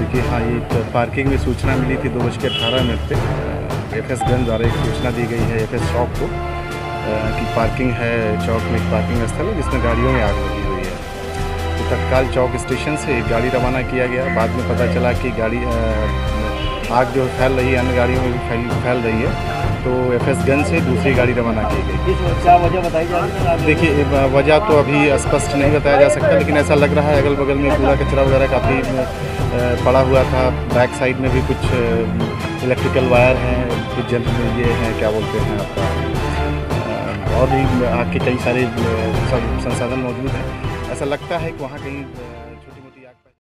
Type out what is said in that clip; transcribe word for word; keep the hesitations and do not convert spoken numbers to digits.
देखिए हाँ, ये पार्किंग में सूचना मिली थी दो बज के अठारह मिनट पर एफ एस गंज द्वारा एक सूचना दी गई है एफ एस चौक को कि पार्किंग है चौक में, एक पार्किंग स्थल है जिसमें गाड़ियों में आग लगी हुई है। तो तत्काल चौक स्टेशन से एक गाड़ी रवाना किया गया। बाद में पता चला कि गाड़ी आग जो फैल रही है अन्य गाड़ियों में भी फैल फैल रही है, तो एफ एस गंज से दूसरी गाड़ी रवाना की गई। क्या वजह बताई जा रही है? देखिए वजह तो अभी स्पष्ट नहीं बताया जा सकता, लेकिन ऐसा लग रहा है अगल बगल में कूड़ा कचरा वगैरह काफ़ी पड़ा हुआ था। बैक साइड में भी कुछ इलेक्ट्रिकल वायर हैं, कुछ जल ये हैं क्या बोलते हैं आपका, और भी आग के कई सारे संसाधन मौजूद हैं। ऐसा लगता है कि वहाँ कहीं